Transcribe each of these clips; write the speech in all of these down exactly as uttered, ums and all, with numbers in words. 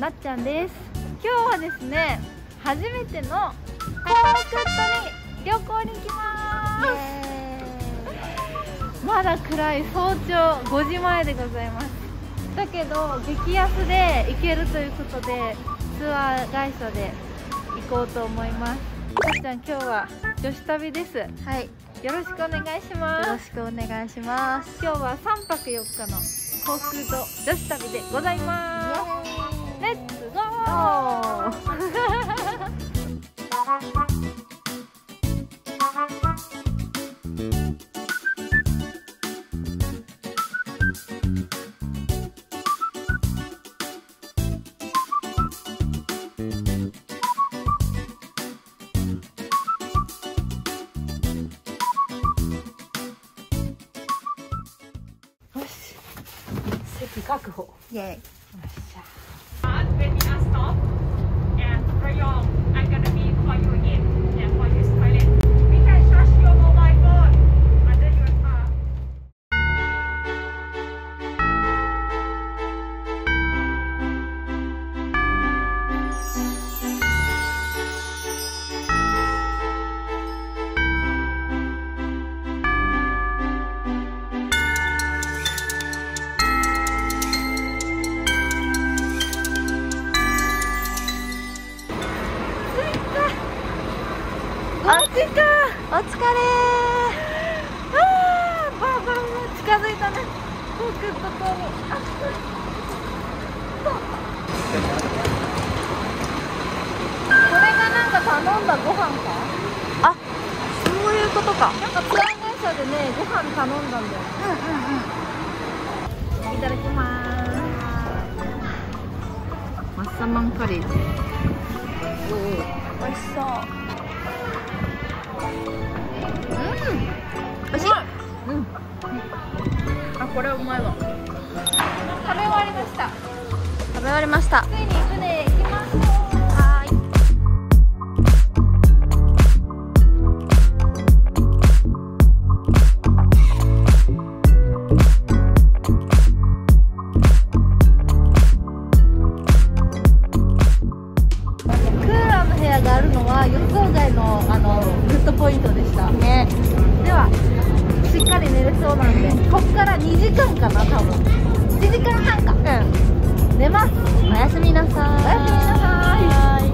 なっちゃんです。今日はですね、初めてのコークットに旅行に行きます。まだ暗い早朝ごじまえでございます。だけど激安で行けるということでツアー会社で行こうと思います。なっちゃん、今日は女子旅です。 はい、 よろしくお願いします。 よろしくお願いします。 今日はさんぱくよっかの航空と女子旅でございます。レッツゴー。席確保。 イエーイ。 よっしゃ。 When we are stopped at Rayong, I'm gonna be for you again. Yeah, for use toilet. We can charge your mobile phone under your car. あっちか。 お疲れー。 あー、バーバー近づいたね。航空ととに。あっこれがなんか頼んだご飯か。 あ、そういうことか。 なんかツアー会社でね、ご飯頼んだんだよ。 うんうんうん。 いただきまーす。マッサマンカレー。おお、 美味しそう。 美味しい。うん。あ、これうまいわ。食べ終わりました。 食べ終わりました。 ついに船へ行きますよ。 はーい。 クーラーの部屋があるのは予想外のあのグッドポイントでしたね。 ではしっかり寝れそうなんで、こっからにじかんかな、多分いちじかんはんか。 うん。 寝ます。 おやすみなさーい。 おやすみなさーい。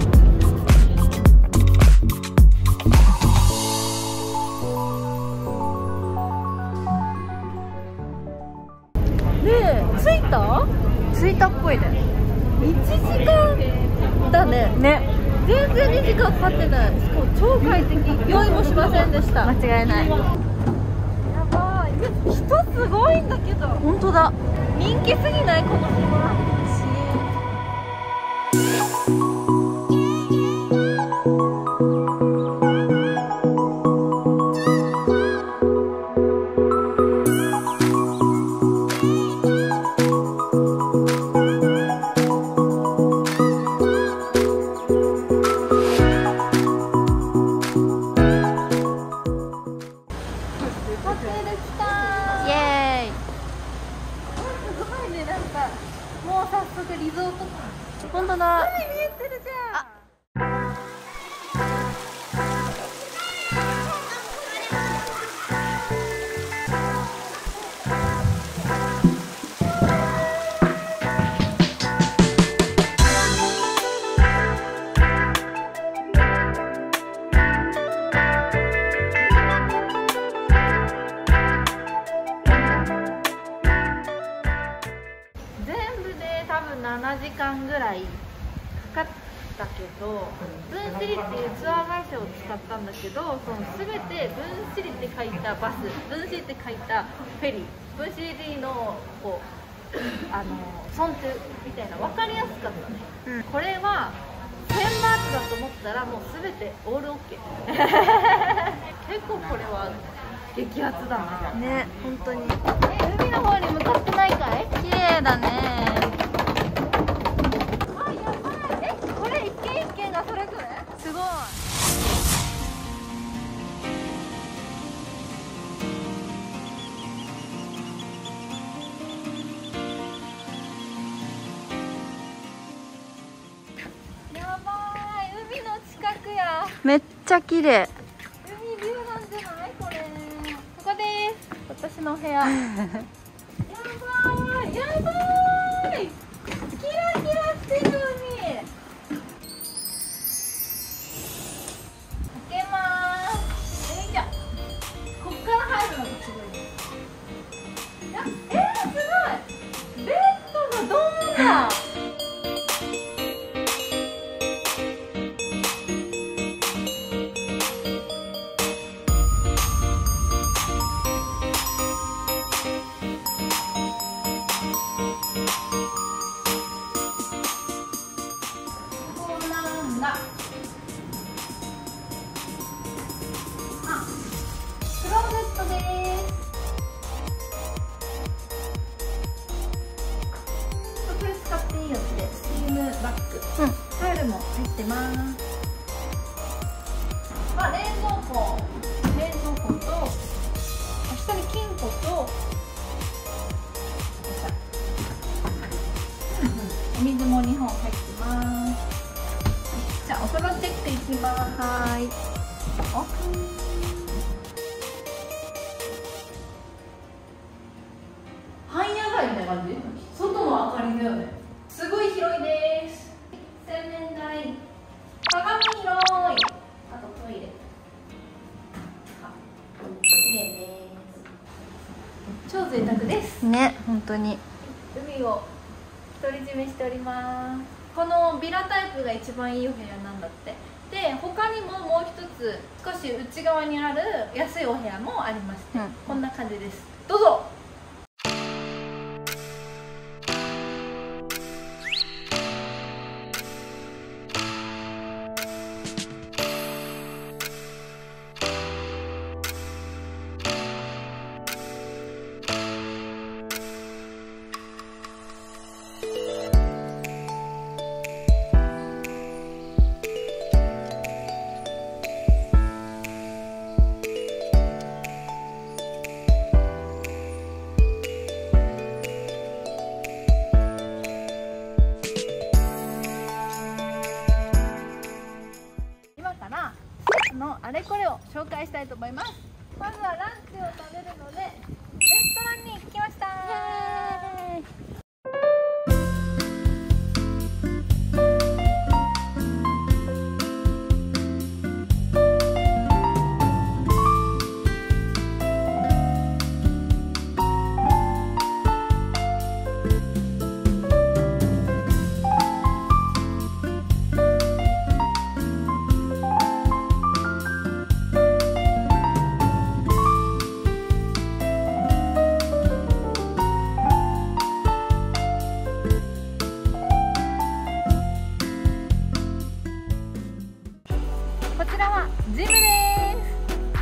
ねえ、着いた？ 着いたっぽいね。 いちじかんだね。 ね。 全然にじかんかかってない。しかも超快適。酔いもしませんでした。 間違いない。 やばい。人すごいんだけど。 本当だ。 人気すぎない？この島。 イエーイ。 すごいね、なんかもう早速リゾート感。 本当だ。 海見えてるじゃん。全部で多分ななじかんぐらいかかったけど、分子リっていうツアー会社を使ったんだけど、その全て分子リって書いたバス、分子リって書いたフェリー、分子リのこうあの損中みたいな、分かりやすかったね。 うん。 これはせんマークだと思ったらもう全てオールオッケー。結構これは激アツだな。 ね、本当に。 え、海の方に向かってないかい？ 綺麗だね。 あ、やばい。え、これ一軒一軒がそれぞれ？ すごい。 るやん。 めっちゃ綺麗。 海ビューなんじゃないこれ。ここです。私の部屋。やばーい、やばーい。キラキラしてる海。開けまーす。よいしょ。こっから入るのがすごいです。いや、えー、すごい。ベッドがドーンだ。タオルも入ってます。あ、冷蔵庫、冷蔵庫と下に金庫とお水もにほん入ってます。じゃあお風呂チェックいきます。 はーい。 オープン。半野外みたいな感じ。外の明かりだよね。すごい広いです。洗面台、鏡広い。あとトイレ。あ、綺麗です。超贅沢です。 ね、本当に。 海を独り占めしております。このビラタイプが一番いいお部屋なんだって。で、他にももう一つ少し内側にある安いお部屋もありまして、うん、こんな感じです。どうぞ。のあれこれを紹介したいと思います。まずはランチを食べるのでレストランに来ました。こちらはジムです。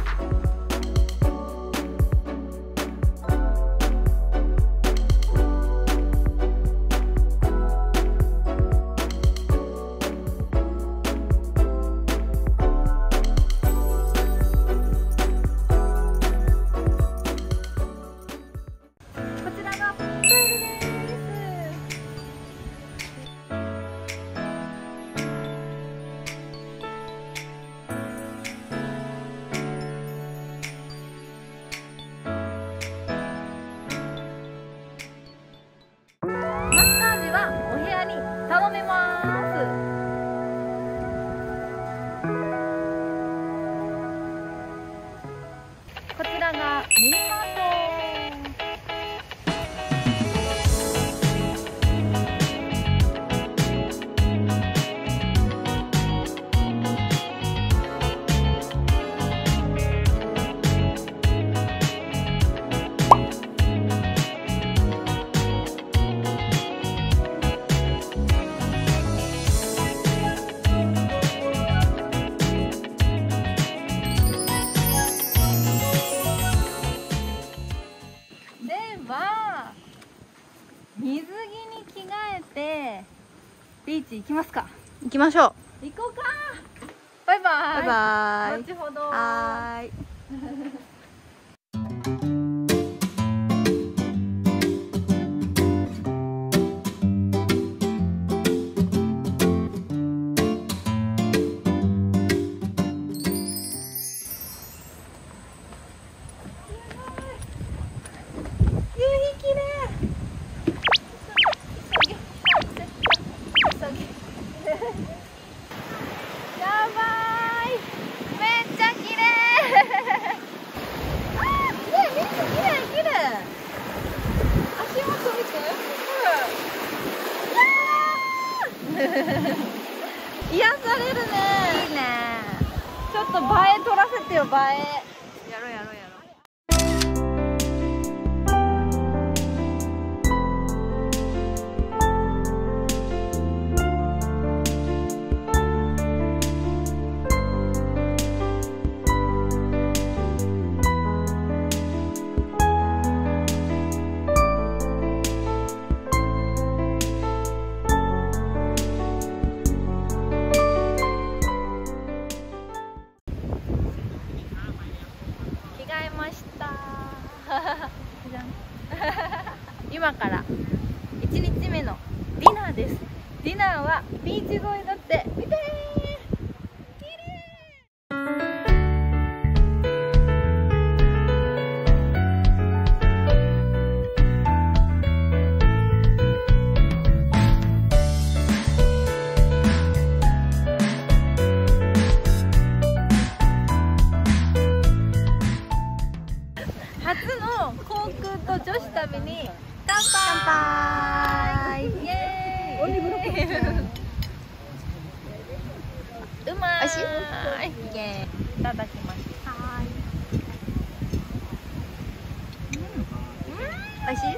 こちらがプールです。マッサージはお部屋に頼めます。こちらがミニマート。水着に着替えてビーチ行きますか。 行きましょう。行こうか。バイバイ。 バイバイ。 後ほど。 はーい。 と映え撮らせてよ、映え。 やろうやろうやろう。今からいちにちめのディナーです。ディナーはビーチ沿いだって。見てー、きれ初の航空と女子旅に乾杯。乾杯。イエーイ。うまーい。おいしい。イエーイ。いただきます。はーい。うん。おいしい。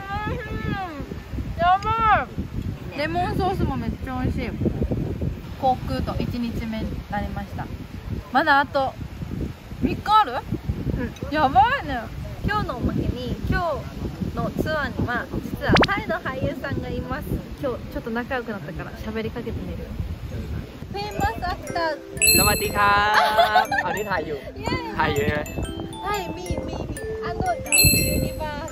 やばい。レモンソースもめっちゃおいしい。航空といちにちめになりました。まだあとみっかある？うん。やばいね。今日のおまけに今日のツアーには実はタイの俳優さんがいます。今日ちょっと仲良くなったから喋りかけてみる。フェイマスアクター。 สวัสดีครับอันนี้ถ่ายอยู่ถ่ายอยู่ไงはい、みみみあのミスユニバース。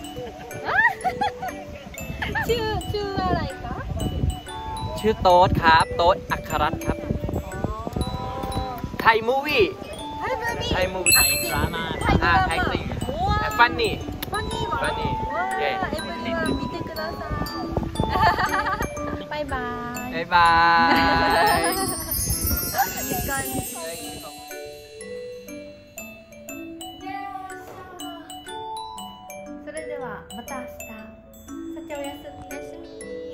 ชื่อชื่ออะไรคะ？ ชื่อโต๊ดครับโต๊ดอัครรัตน์ครับไทยมูวี่タイムミไทยมูวี่ไทยดราม่าอ่าไทยซีฟันนี่ファニーはファニーエブリワン見てください。バイバイ。 バイバイいい感じ。それではまた明日。さておやすみ。おやすみ。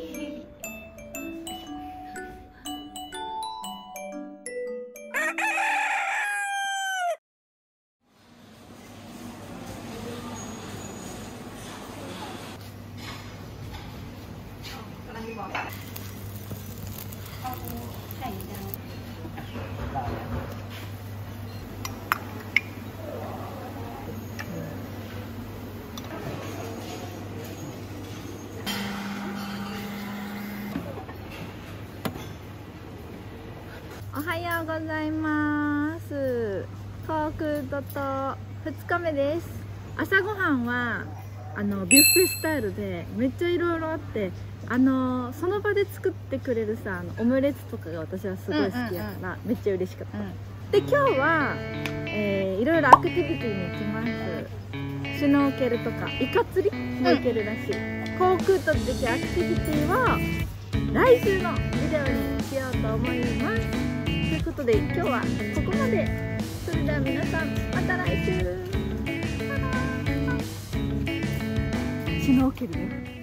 おはようございます。航空ドとふつかめです。朝ごはんはあのビュッフェスタイルでめっちゃいろいろあって、あのその場で作ってくれるさ、あのオムレツとかが私はすごい好きやから、めっちゃ嬉しかった。うん、で今日は、えー、いろいろアクティビティに行きます。シュノーケルとかイカ釣りも行けるらしい。航空とできるアクティビティは来週のビデオにしようと思います。ということで今日はここまで。それでは皆さんまた来週。シュノーケルね。